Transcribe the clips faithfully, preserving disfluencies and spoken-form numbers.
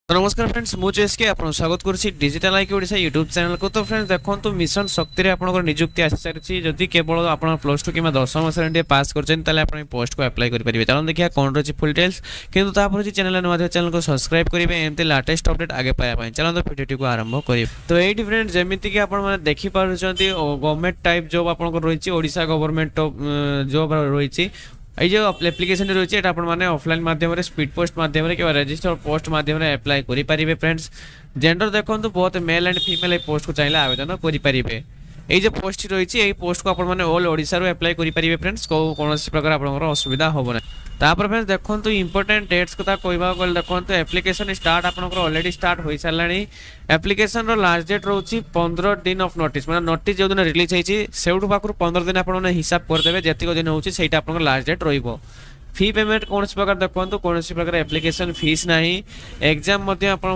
तो नमस्कार फ्रेंड्स मुझे एसके आपन स्वागत करछि digital IQ Odisha YouTube channel को। तो फ्रेंड्स देखंतु मिशन शक्ति रे आपन नियुक्ति आसी सारिछि। जदि केवल आपन प्लस टू किमा दशम श्रेणी पास करछन ताले आपन पोस्ट को अप्लाई करि परिबे। चलन देखिया कोन रछि फुल डिटेल्स किंतु ता पर चैनल नवा चैनल को सब्सक्राइब करिवे एमते लेटेस्ट अपडेट आगे पाया पाए। चलन तो वीडियो को आरंभ करिवे। तो एटी फ्रेंड्स जेमिति कि आपन माने देखि पारुछंती गवर्नमेंट टाइप जॉब आपन को रहिछि ओडिसा गवर्नमेंट जॉब रहिछि। ये जो एप्लिकेशन रही है मैंने ऑफलाइन माध्यम स्पीड पोस्ट माध्यम कि रजिस्टर पोस्ट माध्यम अप्लाई करेंगे। फ्रेंड्स जेंडर देखो बहुत मेल एंड फीमेल पोस्ट को चाहिए आवेदन करेंगे। ये जो पोस्ट रही है पोस्ट को आपने ऑल ओडिशा अप्लाई करेंगे। फ्रेंड्स को कौन प्रकार आप असुविधा हम ना। तापर फ्रेंड्स देखो इंपोर्टेंट डेट्स कथा कहवा गले देखो एप्लिकेशन स्टार्ट आपंकर ऑलरेडी स्टार्ट हो सारे। एप्लिकेशन रो लास्ट डेट रोची पंद्रह दिन ऑफ नोटिस मैंने नोटिस जो दिन रिलीज होती से पाखु पंद्रह दिन आप हिसाब करदे जितक दिन होता आप लास्ट डेट रो। फी पेमेंट कौन प्रकार देखो कौन प्रकार एप्लिकेशन फीस ना। एग्जाम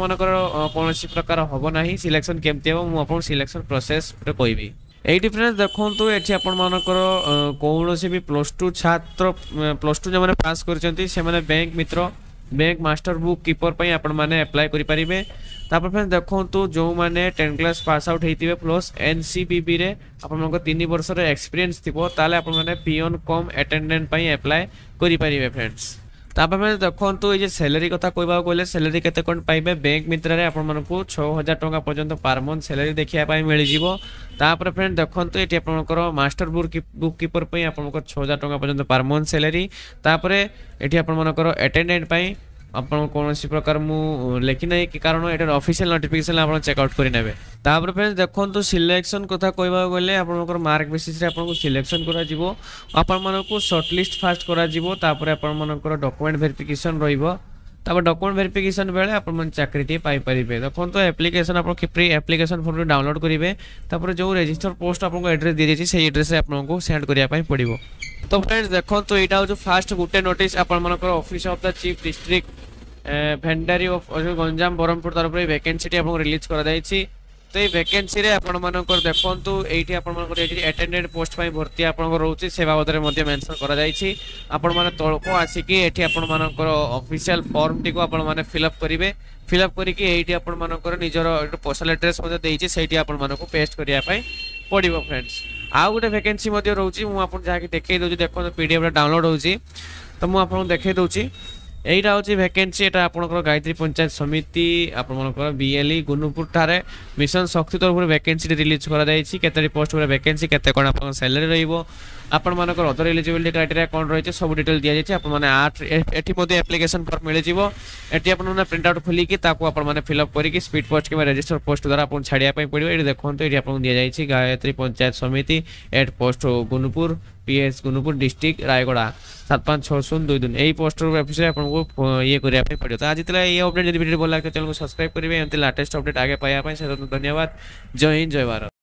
कौन प्रकार हम ना। सिलेक्शन केमती हम मुझे सिलेक्शन प्रोसेस कहबी। एटी फ्रेंड्स देखो ये आपर कौन भी प्लस टू छात्र प्लस टू जो पास कर बैंक मित्र बैंक मास्टर बुक कीपर पर आपने अप्लाई करेंगे। तापर फ्रेंड्स देखो जो मैंने टेन क्लास पास आउट होते प्लस एनसीबीबी रे आप तीन वर्ष एक्सपीरियंस थी ताले आपने पियन कम अटेंडेंट अप्लाई करेंगे। फ्रेंड्स तापर फ्रेंड्स देखो ये सैलरी कथा कहवा गले सैलरी केते कोन पाइबे बैंक मित्र रे आपन मानकू छह हज़ार टका पर्यंत पर मंथ सैलरी देखिया पाई मिल जिवो। तापर फ्रेंड्स देखो ये आपनकर मास्टर बुक बुक कीपर पई आपनकर छह हज़ार टका पर्यंत पर मंथ सैलरी। तापर एठी आपन मानकर अटेंडेंट पई आपन कौन प्रकार मु लेखि ना कि कारण एटर ऑफिशियल नोटिफिकेशन आप चेकआउट करेंगे। तापर फ्रेंड्स देखो सिलेक्शन कथा कहवा गले आपनकर मार्क बेसिस रे आपन को सिलेक्शन करा जिवो। आपन मानको शॉर्टलिस्ट फास्ट करा जिवो। तापर आपन मानकर डॉक्यूमेंट वेरिफिकेशन रहिबो। तापर डॉक्यूमेंट वेरिफिकेशन बेले आपन चाकरी पाई परिबे। देखो तो एप्लिकेशन आप फ्री एप्लिकेशन फॉर्म डाउनलोड करेंगे। तापर जो रजिस्टर पोस्ट आपको एड्रेस दी जाइए से एड्रेस आपको सेंड करने पड़ो। तो फ्रेंड्स देखो तो यहाँ हूँ फास्ट गोटे नोटिस आपर office of the chief district भेंडारी ऑफ गंजाम ब्रह्मपुर तरफ वैकेंसी आपको रिलीज कर। तो ये वैकेंसी रे आपण मानकर देखंतु एठी आपण मानकर एठी अटेंडेंट पोस्ट पई भर्ती आपण रहउची से बाबद रे मध्ये मेंशन करा जाईची। आपण माने तळको आसी कि एठी आपण मानकर ऑफिशियल फॉर्म टी को आपण माने फिल अप करिवे। फिल अप करी कि एठी आपण मानकर निजर पोस्टल एड्रेस मध्ये देईची सेठी आपण मानको पेस्ट करिया पई पडिबो। फ्रेंड्स आ गुटे वैकेंसी मध्ये रहउची मु आपण जाके देखै दोची देखो पीडीएफ रे डाउनलोड होउची तो मु आपण देखै दोची। एटा हूँ वैकेंसी एटा आपनकर गायत्री पंचायत समिति आपनकर बीएलई गुनुपुर ठारे मिशन शक्ति तरफ वैकेंसी रिलीज करा जायछि। केते पोस्ट पर वैकेंसी केते कोन आपन सैलरी रहइबो आपण मानकर अदर एलिजिबिलिटी क्राइटेरिया कोन रहिছে सब डिटेल दिया जायछि। आपण माने आठ एठी मध्ये एप्लिकेशन फॉर्म मिल जिवो। एठी आपण माने प्रिंट आउट खोली कि ताको आपण माने फिल अप करी कि स्पीड पोस्ट के रजिस्टर पोस्ट द्वारा आपण छाडिया पई पडियो। एठी देखंतो एठी आपण दिया जायछि गायत्री पंचायत समिति at post Gunupur PS Gunupur district Rayagada सात पाँच छः शून्य दुई दिन यही पोस्टर ऑफिस आपको ये करने पड़ो। तो आज ये अपडेट जब वीडियो भल लगे चैनल को सब्सक्राइब करेंगे एमती लेटेस्ट अपडेट आगे पाया धन्यवाद। जय हिंद जय भारत।